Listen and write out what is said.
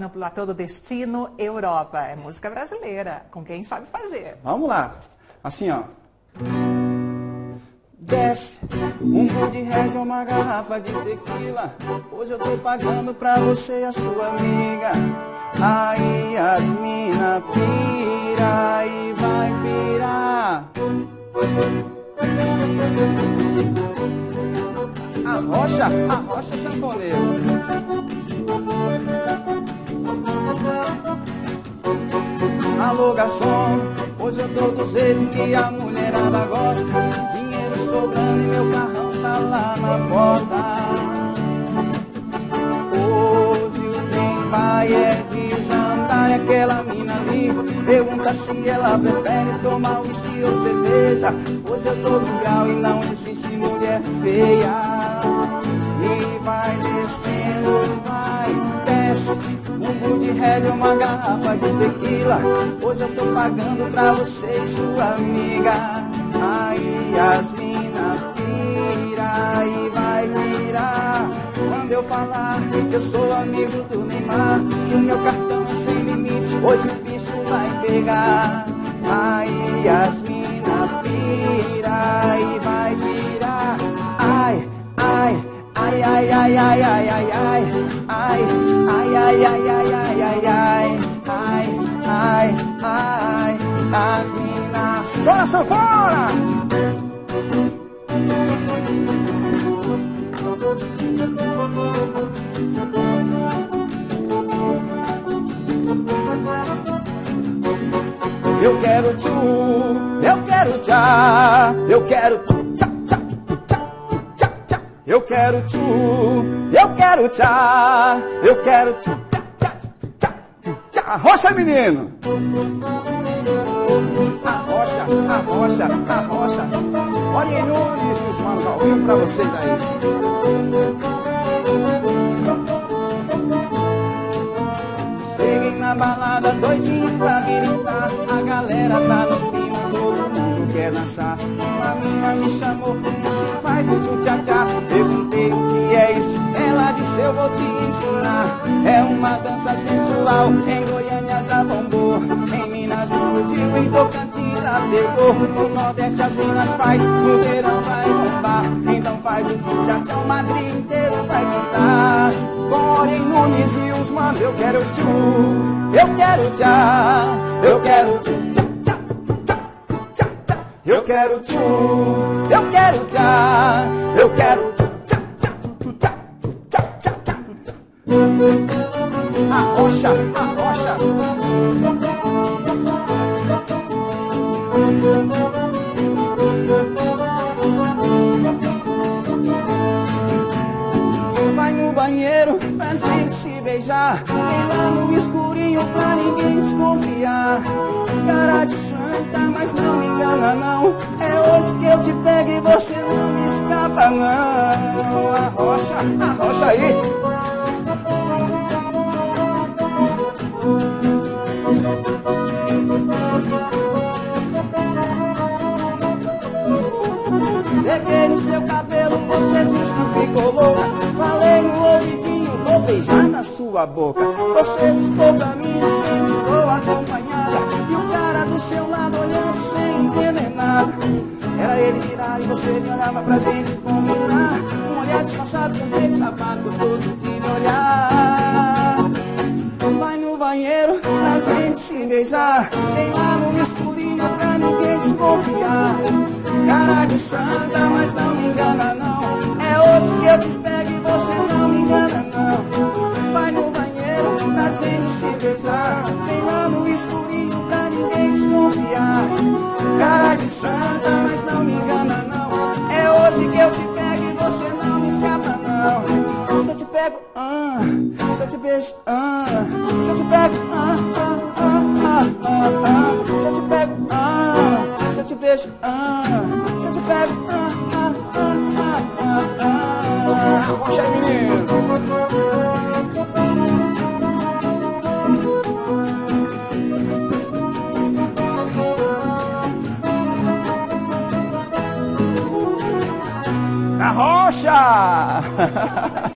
no Platô do Destino, Europa. É música brasileira, com quem sabe fazer. Vamos lá. Assim, ó. Desce um gol de Red ou uma garrafa de tequila. Hoje eu tô pagando pra você e a sua amiga. Aí as mina pira e vai pirar. Arrocha sanfoneiro. Alô garçom, hoje eu tô do jeito que a mulherada gosta. Dinheiro sobrando e meu carrão tá lá na porta. Hoje o trem vai é desandar. E aquela mina ali pergunta se ela prefere tomar uísque ou cerveja. Hoje eu tô no grau e não existe mulher feia. E vai descendo, vai, desce um gol de Red ou uma garrafa de tequila. Hoje eu tô pagando pra você e sua amiga. Aí as mina pira e vai pirar. Quando eu falar que eu sou amigo do Neymar, que o meu cartão é sem limite, hoje o bicho vai pegar. Aí as mina pira e vai pirar. Ai, ai, ai, ai, ai, ai, ai, ai, ai, ai, ai, ai, ai, ai, ai, ai, ai, ai, ai, as minas. Chora sanfona! Eu quero tchu, eu quero tchá, eu quero tchu, tchá, tchá, tchá, tchá, tchá. Eu quero tchu, eu quero tchá, eu quero tchu, tchá, tchá, tchá, tchá. Arrocha, menino! Arrocha, arrocha, arrocha. Olha aí, Nunes e os manos ao vivo pra vocês aí. Cheguei na balada doidinho pra gritar. A galera tá no clima, todo mundo quer dançar. Uma mina me chamou, disse faz o tchu-tchá-tchá. Perguntei o que é isso, ela disse eu vou te ensinar. É uma dança sensual, em Goiânia já bombou. Em Minas explodiu, em Tocantins já pegou. No Nordeste as minas faz, no verão vai bombar. Então faz o tchu-tchá-tchá, o Madrid inteiro vai cantar. Porém Nunes e os manos, eu quero tchu, eu quero tchá, eu quero tchu, tchá, tchá, tchá, tchá. Eu quero tchu, eu quero tchá, eu quero tchu, tchá, tchá, tchá, tchá, tchá, tchá, tchá. Arrocha, arrocha. Vai no banheiro pra gente se beijar. Vem lá no escurinho pra ninguém desconfiar. Cara de santa, mas não me engana não. É hoje que eu te pego e você não me escapa não. Arrocha, arrocha aí. Peguei no seu cabelo, você disse que ficou louca. Falei no ouvidinho, vou beijar na sua boca. Você piscou pra mim, sempre estou acompanhada. E o cara do seu lado olhando sem entender nada. Era ele virar e você me olhava pra gente combinar. Um olhar disfarçado com jeito safado, gostoso de me olhar. Vai no banheiro pra gente se beijar. Vem lá no escurinho pra ninguém desconfiar. Cara de santa, mas não me engana não. É hoje que eu te pego e você não me engana não. Vai no banheiro pra gente se beijar. Vem lá no escurinho pra ninguém desconfiar. Cara de santa, mas não me engana não. É hoje que eu te pego e você não me escapa não. Se eu te pego, se eu te beijo, se eu te pego, se eu te pego, se eu te beijo, se eu te pego, arrocha aí, menino. Arrocha!